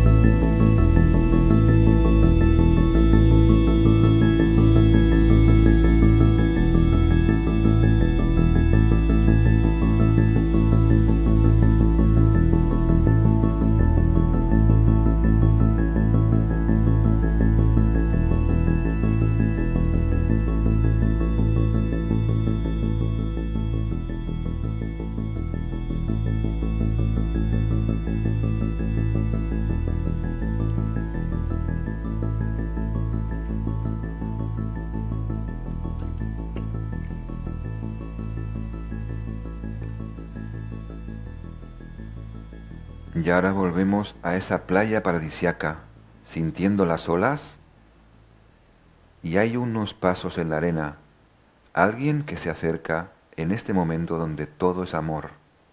Y ahora volvemos a esa playa paradisiaca, sintiendo las olas, y hay unos pasos en la arena, alguien que se acerca en este momento donde todo es amor.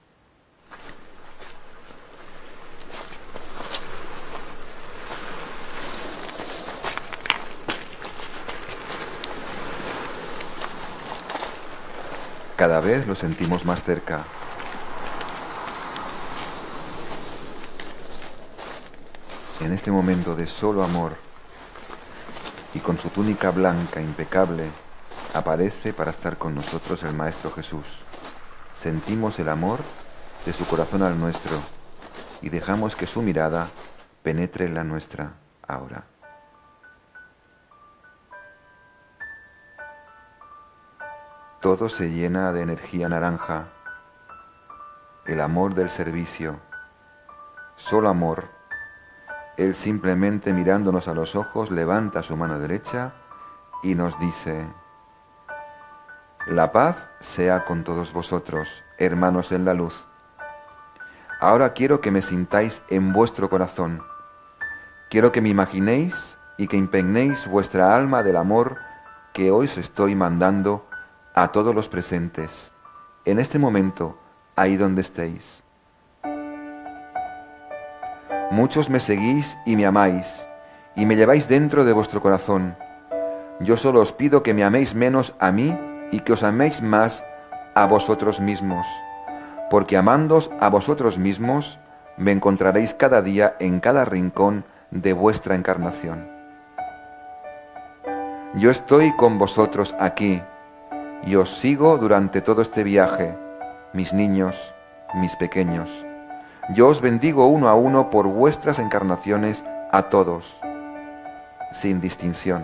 Cada vez lo sentimos más cerca. En este momento de solo amor, y con su túnica blanca impecable, aparece para estar con nosotros el Maestro Jesús. Sentimos el amor de su corazón al nuestro y dejamos que su mirada penetre en la nuestra ahora. Todo se llena de energía naranja, el amor del servicio, solo amor. Él simplemente mirándonos a los ojos levanta su mano derecha y nos dice: la paz sea con todos vosotros, hermanos en la luz. Ahora quiero que me sintáis en vuestro corazón. Quiero que me imaginéis y que impregnéis vuestra alma del amor que hoy os estoy mandando a todos los presentes, en este momento, ahí donde estéis. Muchos me seguís y me amáis, y me lleváis dentro de vuestro corazón. Yo solo os pido que me améis menos a mí y que os améis más a vosotros mismos, porque amándoos a vosotros mismos, me encontraréis cada día en cada rincón de vuestra encarnación. Yo estoy con vosotros aquí y os sigo durante todo este viaje, mis niños, mis pequeños. Yo os bendigo uno a uno por vuestras encarnaciones a todos, sin distinción.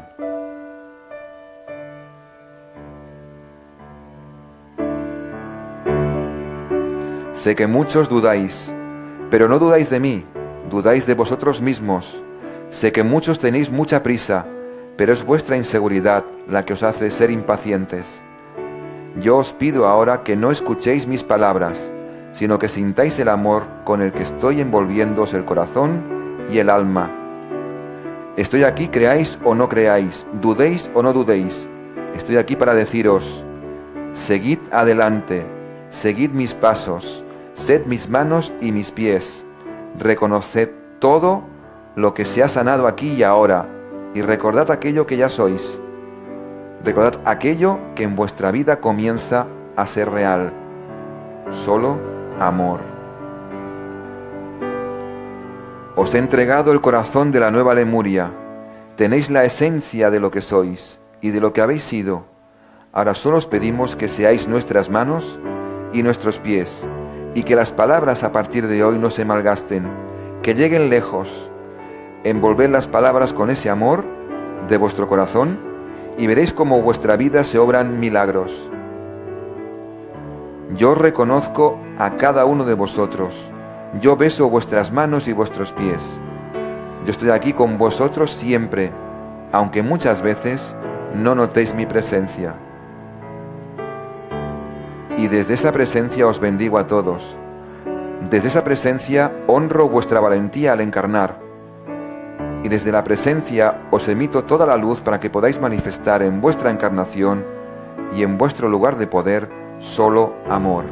Sé que muchos dudáis, pero no dudáis de mí, dudáis de vosotros mismos. Sé que muchos tenéis mucha prisa, pero es vuestra inseguridad la que os hace ser impacientes. Yo os pido ahora que no escuchéis mis palabras, sino que sintáis el amor con el que estoy envolviéndoos el corazón y el alma. Estoy aquí, creáis o no creáis, dudéis o no dudéis. Estoy aquí para deciros, seguid adelante, seguid mis pasos, sed mis manos y mis pies, reconoced todo lo que se ha sanado aquí y ahora, y recordad aquello que ya sois. Recordad aquello que en vuestra vida comienza a ser real. Solo amor. Os he entregado el corazón de la nueva Lemuria. Tenéis la esencia de lo que sois y de lo que habéis sido. Ahora solo os pedimos que seáis nuestras manos y nuestros pies, y que las palabras a partir de hoy no se malgasten, que lleguen lejos. Envolved las palabras con ese amor de vuestro corazón y veréis cómo vuestra vida se obran milagros. Yo reconozco a cada uno de vosotros. Yo beso vuestras manos y vuestros pies. Yo estoy aquí con vosotros siempre, aunque muchas veces no notéis mi presencia. Y desde esa presencia os bendigo a todos. Desde esa presencia honro vuestra valentía al encarnar. Y desde la presencia os emito toda la luz para que podáis manifestar en vuestra encarnación y en vuestro lugar de poder solo amor.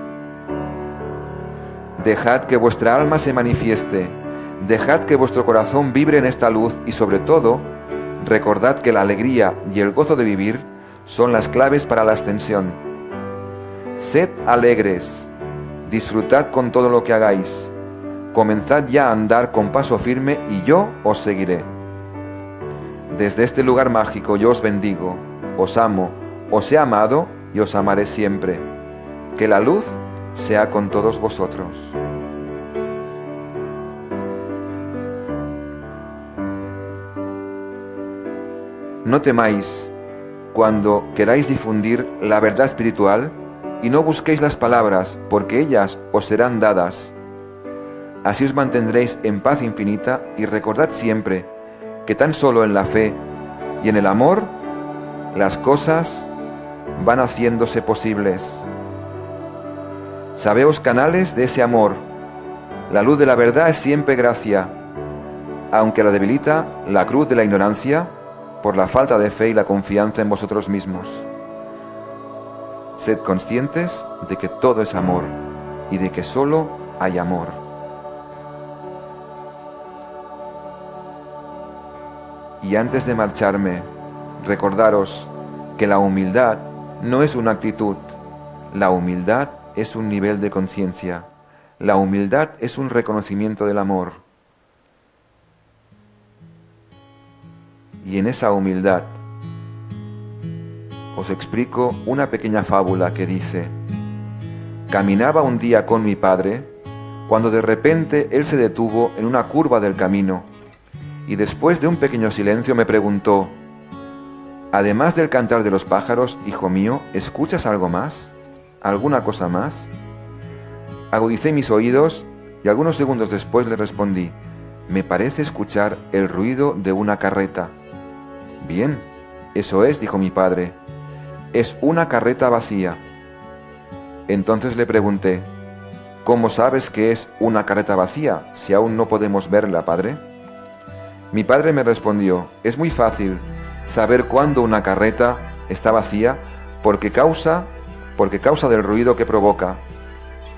Dejad que vuestra alma se manifieste, dejad que vuestro corazón vibre en esta luz y sobre todo, recordad que la alegría y el gozo de vivir son las claves para la ascensión. Sed alegres, disfrutad con todo lo que hagáis, comenzad ya a andar con paso firme y yo os seguiré. Desde este lugar mágico yo os bendigo, os amo, os he amado y os amaré siempre. Que la luz sea con todos vosotros. No temáis cuando queráis difundir la verdad espiritual y no busquéis las palabras, porque ellas os serán dadas. Así os mantendréis en paz infinita y recordad siempre que tan solo en la fe y en el amor las cosas van haciéndose posibles. Sabeos canales de ese amor. La luz de la verdad es siempre gracia, aunque la debilita la cruz de la ignorancia por la falta de fe y la confianza en vosotros mismos. Sed conscientes de que todo es amor y de que solo hay amor. Y antes de marcharme, recordaros que la humildad no es una actitud, la humildad es un nivel de conciencia, la humildad es un reconocimiento del amor. Y en esa humildad os explico una pequeña fábula que dice: caminaba un día con mi padre, cuando de repente él se detuvo en una curva del camino, y después de un pequeño silencio me preguntó: además del cantar de los pájaros, hijo mío, ¿escuchas algo más? ¿Alguna cosa más? Agudicé mis oídos y algunos segundos después le respondí: me parece escuchar el ruido de una carreta. Bien, eso es, dijo mi padre, es una carreta vacía. Entonces le pregunté: ¿cómo sabes que es una carreta vacía si aún no podemos verla, padre? Mi padre me respondió: es muy fácil saber cuándo una carreta está vacía porque causa del ruido que provoca.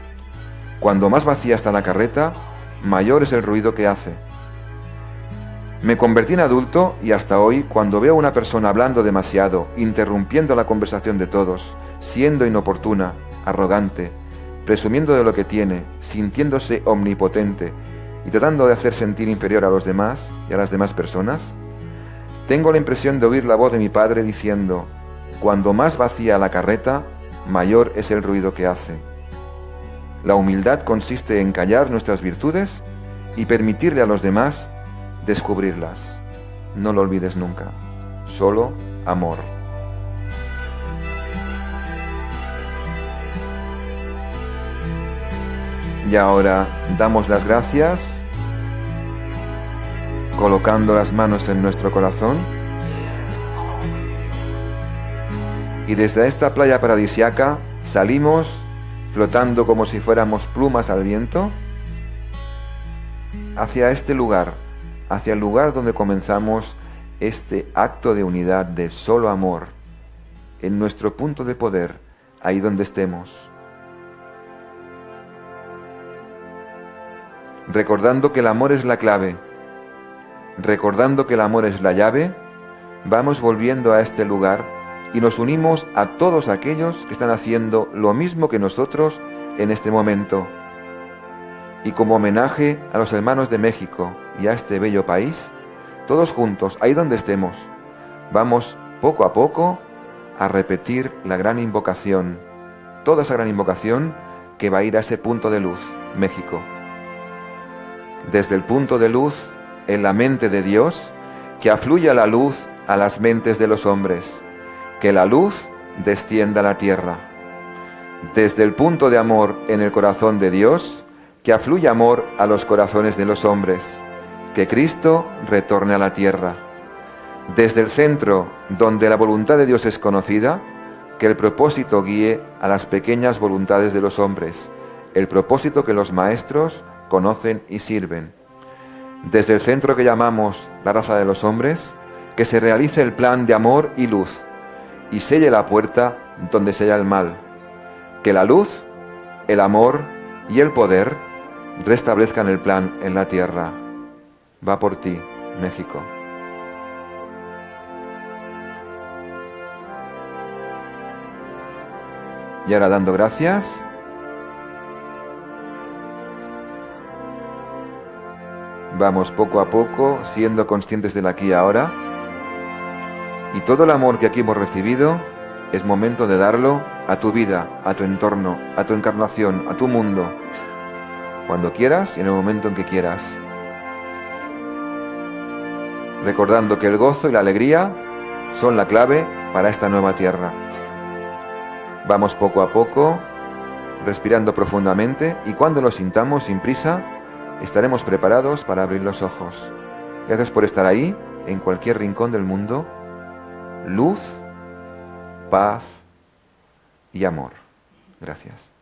Cuando más vacía está la carreta, mayor es el ruido que hace. Me convertí en adulto y hasta hoy, cuando veo a una persona hablando demasiado, interrumpiendo la conversación de todos, siendo inoportuna, arrogante, presumiendo de lo que tiene, sintiéndose omnipotente y tratando de hacer sentir inferior a los demás y a las demás personas, tengo la impresión de oír la voz de mi padre diciendo: cuando más vacía la carreta, mayor es el ruido que hace. La humildad consiste en callar nuestras virtudes y permitirle a los demás descubrirlas. No lo olvides nunca. Solo amor. Y ahora damos las gracias, colocando las manos en nuestro corazón. Y desde esta playa paradisiaca salimos flotando como si fuéramos plumas al viento hacia este lugar, hacia el lugar donde comenzamos este acto de unidad, de solo amor, en nuestro punto de poder, ahí donde estemos. Recordando que el amor es la clave, recordando que el amor es la llave, vamos volviendo a este lugar y nos unimos a todos aquellos que están haciendo lo mismo que nosotros en este momento. Y como homenaje a los hermanos de México y a este bello país, todos juntos, ahí donde estemos, vamos poco a poco a repetir la gran invocación, toda esa gran invocación que va a ir a ese punto de luz, México. Desde el punto de luz, en la mente de Dios, que afluya la luz a las mentes de los hombres, que la luz descienda a la tierra. Desde el punto de amor en el corazón de Dios, que afluya amor a los corazones de los hombres, que Cristo retorne a la tierra. Desde el centro, donde la voluntad de Dios es conocida, que el propósito guíe a las pequeñas voluntades de los hombres, el propósito que los maestros conocen y sirven. Desde el centro que llamamos la raza de los hombres, que se realice el plan de amor y luz, y selle la puerta donde sella el mal. Que la luz, el amor y el poder restablezcan el plan en la tierra. Va por ti, México. Y ahora dando gracias, vamos poco a poco siendo conscientes del aquí y ahora. Y todo el amor que aquí hemos recibido es momento de darlo a tu vida, a tu entorno, a tu encarnación, a tu mundo. Cuando quieras y en el momento en que quieras. Recordando que el gozo y la alegría son la clave para esta nueva tierra. Vamos poco a poco, respirando profundamente, y cuando lo sintamos sin prisa, estaremos preparados para abrir los ojos. Gracias por estar ahí, en cualquier rincón del mundo. Luz, paz y amor. Gracias.